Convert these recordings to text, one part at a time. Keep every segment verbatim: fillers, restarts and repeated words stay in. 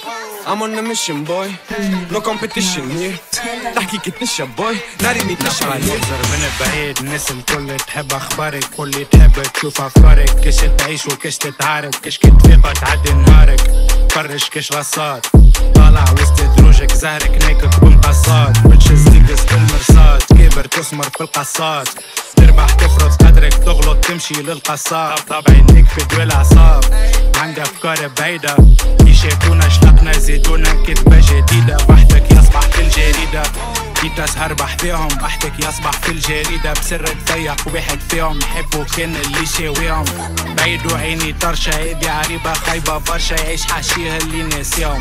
I'm on a mission boy, no competition here. تحكي كتنشا boy, ناري نتنشا عليه. منظر من بعيد الناس الكل تحب اخبارك، واللي تحب تشوف افكارك، كش تعيش وكش تتعارك، كش كتفيق تعدي نهارك، فرش كش غصات، طالع وسط دروجك زهرك ناكك بمقصات، بتشز تقص بالمرصاد، كبر تسمر في القصات، تربح تفرض قدرك تغلط تمشي للقصاب، طبع نكبد والعصاب، عندي افكار بعيدة، يشافونا شلقنا زيدونا كذبة جديدة، بحثك يصبح في الجريدة، جيت اسهر بحذيهم بحثك يصبح في الجريدة، بسر تفيق واحد فيهم يحبوا كان اللي شاويهم، بعيد وعيني طرشة ايدي عريبة خايبة برشا، يعيش حاشيها اللي ناسيهم،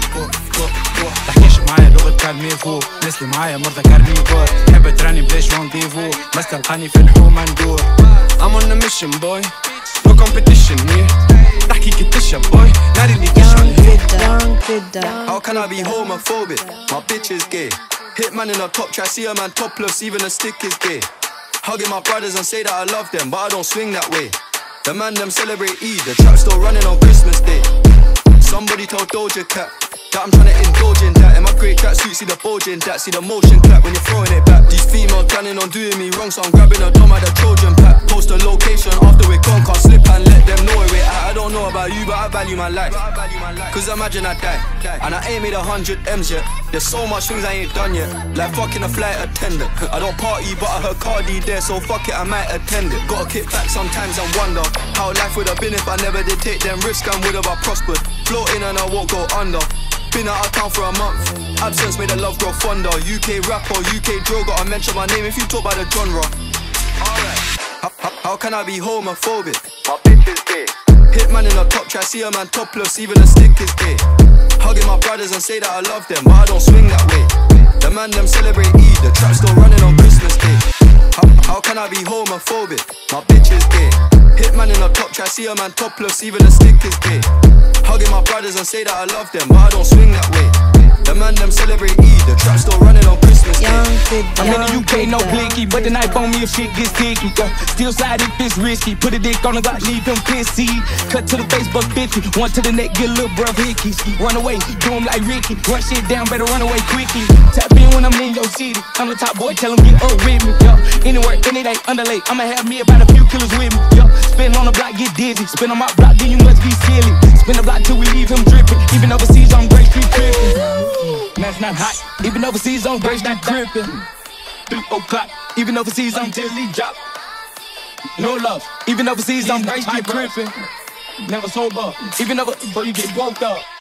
تحكيش معايا لغة كالميفو، ناس اللي معايا مرضى كارنيفور، تحب تراني بلاش رونديفو، بس تلقاني في الحومة ندور. I'm on a mission boy, no competition here. تحكي كتنشا boy, ناري نتنشا عليه. How can I be homophobic? My bitch is gay. Hit man in a top try, see a man topless, even a stick is gay. Hugging my brothers and say that I love them, but I don't swing that way. The man them celebrate Eid, the trap still running on Christmas Day. Somebody told Doja Cat that I'm trying to indulge in that. In my great tracksuit, see the bulge in that, see the motion clap when you're throwing it back. These females planning on doing me wrong, so I'm grabbing a dome at the Trojan pack. Post a location after we're gone, can't slip and let them know where we're at. I don't know about you, but I value my life. Cause imagine I die, and I ain't made a hundred M's yet. There's so much things I ain't done yet, like fucking a flight attendant. I don't party, but I heard Cardi there, so fuck it, I might attend it. Gotta kick back sometimes and wonder how life would have been if I never did take them risks and would have I prospered. Floating and I won't go under. Been out of town for a month. Absence made the love grow fonder. U K rapper, U K drill, gotta mention my name if you talk about the genre. Alright. How, how, how can I be homophobic? My bitch is gay. Hit man in a top try, see a man topless, even a stick is gay. Hugging my brothers and say that I love them, but I don't swing that way. The man them celebrate Eid, the trap still running on Christmas Day. How, how can I be homophobic? My bitch is gay. Hit man in a top try, see a man topless, even a stick is gay. Hugging my brothers and say that I love them, but I don't swing that way. The man them celebrate Eid, the trap still running on Christmas Day. I'm in the U K, no blinky, but the knife on me if shit gets sticky. Uh, still slide if it's risky, put a dick on the Glock, leave him pissy. Cut to the Facebook fifty, one to the neck, get a little bruv hickey. Run away, do him like Ricky, run shit down, better run away quickly. Tap in when I'm in your city, I'm the top boy, tell him get up with me. Yeah. Anywhere, any day, underlay, I'ma have me about a few killers with me. Yeah. Spin on the block, get dizzy, spin on my block, then you must be silly. Spin the block till we leave him dripping, even overseas on Grace Street tripping. Man's not hot, even overseas on Grace not gripping. Three o'clock, even overseas I'm Dilly drop. No love, even overseas I'm Grace Street gripping. Never sober, even over before you get woke up.